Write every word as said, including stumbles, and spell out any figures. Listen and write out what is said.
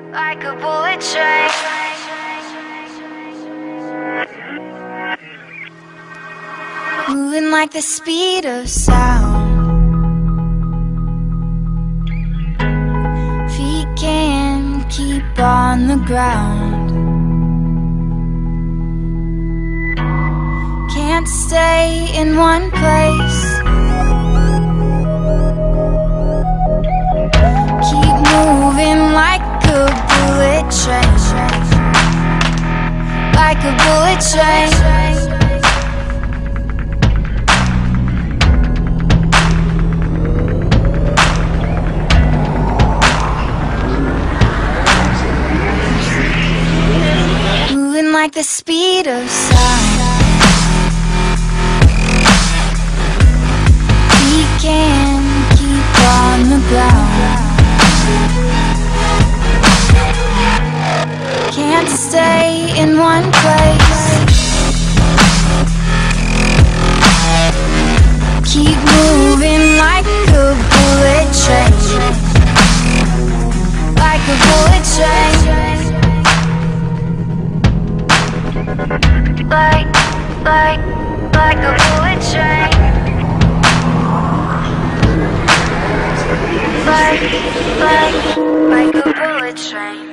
like a bullet train. Moving like the speed of sound. Feet can't keep on the ground. Can't stay in one place. Keep moving like a bullet train. Like a bullet train. Moving like the speed of sound. We can't keep on the ground. Can't stay in one place. Keep moving like a bullet train. Like a bullet train. Like, like, like a bullet train. Like, like, like a bullet train.